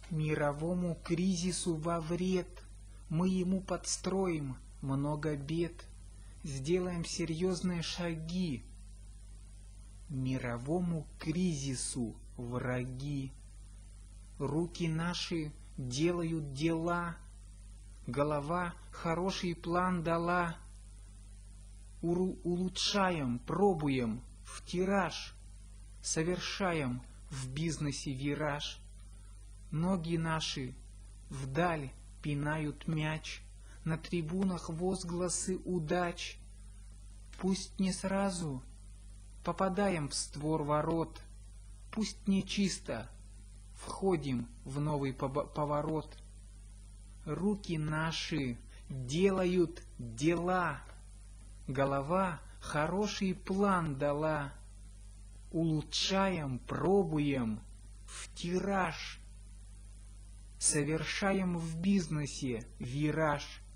Мировому кризису во вред мы ему подстроим много бед, сделаем серьезные шаги. Мировому кризису враги. Руки наши делают дела, голова хороший план дала. Улучшаем, пробуем в тираж, совершаем в бизнесе вираж. Ноги наши вдаль пинают мяч, на трибунах возгласы удач. Пусть не сразу попадаем в створ ворот, пусть не чисто входим в новый поворот. Руки наши делают дела, голова хороший план дала. Улучшаем, пробуем в тираж, совершаем в бизнесе вираж.